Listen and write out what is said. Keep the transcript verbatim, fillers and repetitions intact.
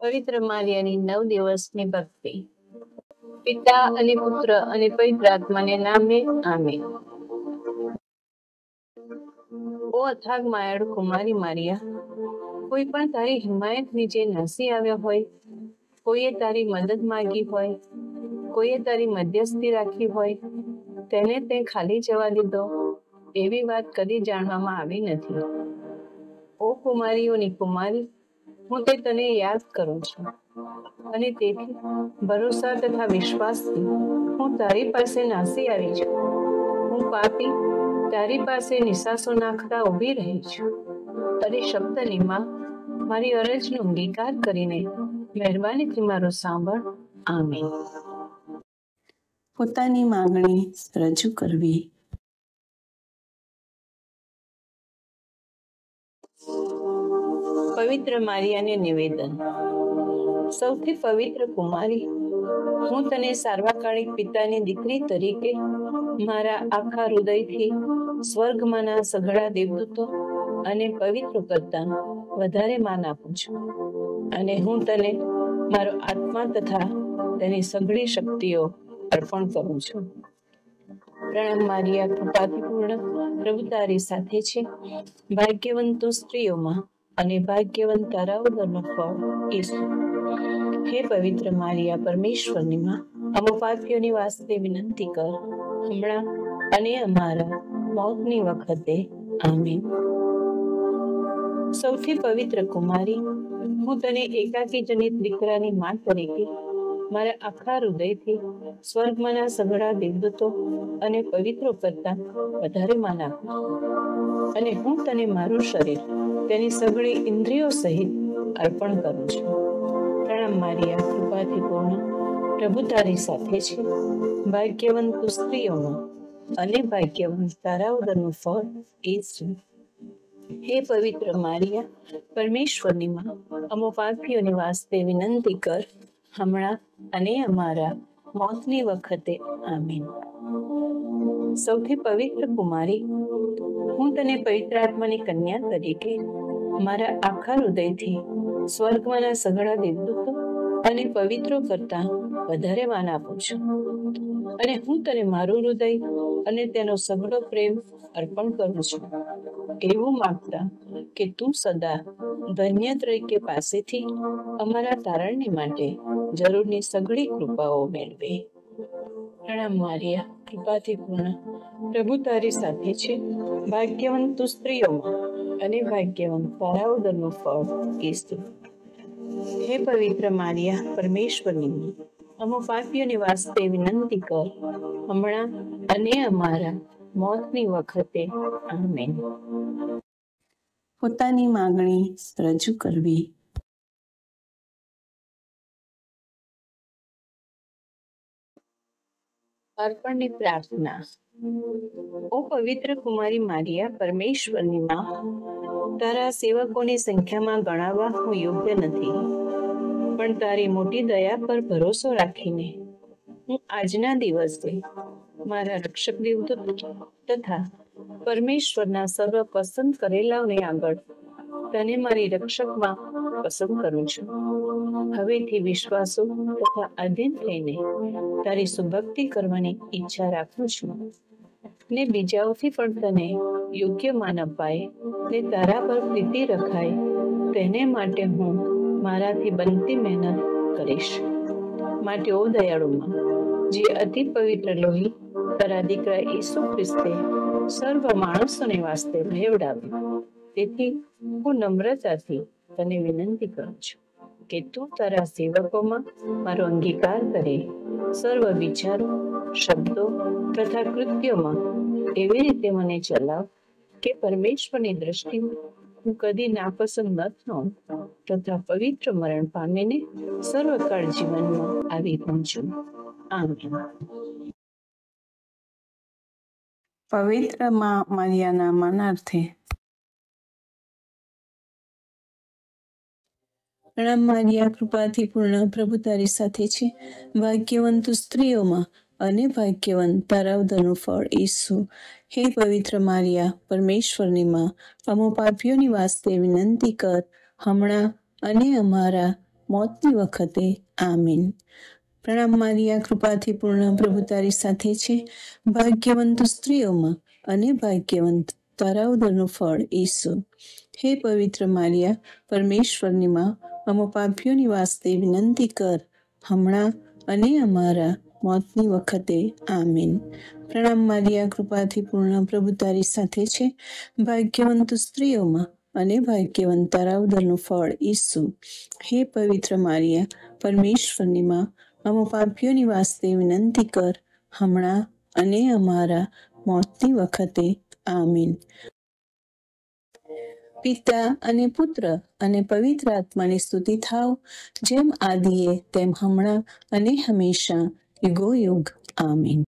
પવિત્ર મારિયાની નવ દિવસની ભક્તિ. પિતા અને પુત્ર અને પવિત્ર આત્માને નામે આમીન. ઓ અથાગ માયાળુ કુમારી મારિયા, કોઈ પણ તારી હિમાયત નીચે નાસી આવ્યો હોય, કોઈએ તારી મદદ માંગી હોય, કોઈએ તારી મધ્યસ્થી રાખી હોય, તેને તે ખાલી જવા દીધો, એવી વાત કદી જાણવામાં આવી નથી. ઓ કુમારીઓની કુમારી, હું તે તને યાદ કરું છું, અને તેથી ભરોસા તથા વિશ્વાસથી હું તારી પાસે નાસી આવી છું. હું પાપી તારી પાસે નિશાસો નાખતા ઊભી રહી છું. તારી શબ્દની માં મારી અરજનો અંગીકાર કરીને મહેરબાનીથી મારો સાંભળ. આમીન. પોતાની માંગણી રજૂ કરવી. પવિત્ર મારિયાને નિવેદન. સૌથી પવિત્ર કુમારી, હું તને સાર્વકાલિક પિતાની દીકરી તરીકે મારા આખા હૃદયથી સ્વર્ગમાંના સઘળા દેવદૂતો અને પવિત્રો કરતા વધારે માન આપું છું. અને હું તને મારો આત્મા તથા તેની સઘળી શક્તિઓ અર્પણ કરું છું. પ્રણામ મારિયા, કૃપાથી પૂર્ણ, પ્રભુ તારી સાથે છે. ભાગ્યવંત તું સ્ત્રીઓમાં અને ભાગ્યવંત તારા ઉદરનું ફળ ઈસુ. હે પવિત્ર મારિયા, પરમેશ્વરની માં, અમો પાપીઓની વાસ્તે વિનંતી કર, હમણાં અને અમારા મોતની વખતે. આમીન. સૌથી પવિત્ર કુમારી, હું તને એકાકી જનિત દીકરાની માં તરીકે મારા આખા હૃદયથી સ્વર્ગમાંના સઘળા દેવદૂતો અને પવિત્રો કરતા વધારે માન આપું છું. અને હું તને મારું શરીર તેની સઘળી ઇન્દ્રિયો સહિત અર્પણ કરું છું. પ્રણામ મારિયા, કૃપાથી પૂર્ણ, પ્રભુ તારી સાથે છે. ભાગ્યવંત તું સ્ત્રીઓમાં અને ભાગ્યવંત તારા ઉદરનું ફળ ઈસુ. હે પવિત્ર મારિયા, પરમેશ્વરની માં, અમો પાપીઓની વાસ્તે વિનંતી કર, હમણાં અને અમારા મોતની વખતે. આમીન. સૌથી પવિત્ર કુમારી, હું તને પવિત્ર આત્માની કન્યા તરીકે મારા આખા હૃદયથી સ્વર્ગમાંના સઘળા દેવદૂતો અને પવિત્રો કરતા વધારે માન આપું છું. અને હું તને મારું હૃદય અને તેનો સઘળો પ્રેમ અર્પણ કરું છું, એવું માગતા કે તું સદા ધન્ય તરીકે પાસેથી અમારા તારણની માટે જરૂરની સઘળી કૃપાઓ મેળવે. પ્રણામ મારિયા, કૃપાથી પૂર્ણ, પ્રભુ તારી સાથે છે. ભાગ્યવંત તું સ્ત્રીઓમાં અને ભાગ્યવંત તારા ઉદરનું ફળ ઈસુ. હે પવિત્ર મારિયા, પરમેશ્વરની માં, અમો પાપીઓની વાસ્તે વિનંતી કર, હમણાં અને અમારા મોતની વખતે. આમીન. પોતાની માંગણી રજૂ કરવી. અર્પણની પ્રાર્થના. ઓ પવિત્ર કુમારી મારિયા, પરમેશ્વરની માં, તારા સેવકોની સંખ્યામાં ગણાવવા હું યોગ્ય નથી, પણ તારી મોટી દયા પર ભરોસો રાખીને હું આજના દિવસે મારા રક્ષક દેવદૂત તથા પરમેશ્વરના સર્વ પસંદ કરેલાઓને આગળ તને મારી રક્ષકમાં પસંદ કરું છું. હવેથી વિશ્વાસો તથા આધીન થઈને તારી સુભક્તિ કરવાની ઈચ્છા રાખું છું, ને બીજાઓથી પણ તને યોગ્ય માન અપાય ને તારા પર પ્રીતિ રખાય, તેને માટે હું મારાથી બનતી મહેનત કરીશ. માટે ઓ દયાળુમાં, જે અતિ પવિત્ર લોહી તારા દીકરા ઈસુ ખ્રિસ્તે સર્વ માણસોને વાસ્તે વહેવડાવ્યું, તેથી હું નમ્રતાથી તને વિનંતી કરું છું કે તું તારા સેવકોમાં મારો અંગીકાર કરે, સર્વ વિચારો, શબ્દો તથા કૃત્યોમાં એવી રીતે મને ચલાવ કે પરમેશ્વરની દ્રષ્ટિમાં હું કદી નાપસંદ ન થાઉં તથા પવિત્ર મરણ પામીને સર્વકાળ જીવનમાં આવી પહોંચું. આમીન. પવિત્ર માં મારિયાના માનાર્થે. પ્રણામ મારિયા, કૃપાથી પૂર્ણ, પ્રભુ તારી સાથે છે. ભાગ્યવંત સ્ત્રીઓમાં અને ભાગ્યવંત તારા ઉદરનું ફળ ઈસુ. હે પવિત્ર મારિયા, પરમેશ્વરની માં, અમો પાપીઓની વાસ્તે વિનંતી કર, હમણાં અને અમારા મોતની વખતે આમીન. પ્રણામ મારિયા, કૃપાથી પૂર્ણ, પ્રભુ તારી સાથે છે. ભાગ્યવંત સ્ત્રીઓમાં અને ભાગ્યવંત તારા ઉદરનું ફળ ઈસુ. હે પવિત્ર મારિયા, પરમેશ્વરની માં, અમો પાપીઓની વાસ્તે વિનંતી કર, હમણાં અને અમારા મોતની વખતે આમીન. પ્રણામ મારિયા, કૃપાથી પૂર્ણ, પ્રભુ તારી સાથે છે. ભાગ્યવંત સ્ત્રીઓમાં અને ભાગ્યવંત તારા ઉદરનું ફળ ઈસુ. હે પવિત્ર મારિયા, પરમેશ્વરની માં, અમો પાપીઓની વાસ્તે વિનંતી કર, હમણાં અને અમારા મોતની વખતે આમીન. પિતા અને પુત્ર અને પવિત્ર આત્માની સ્તુતિ થાવ, જેમ આદિએ તેમ હમણાં અને હંમેશા યુગો યુગ આમીન.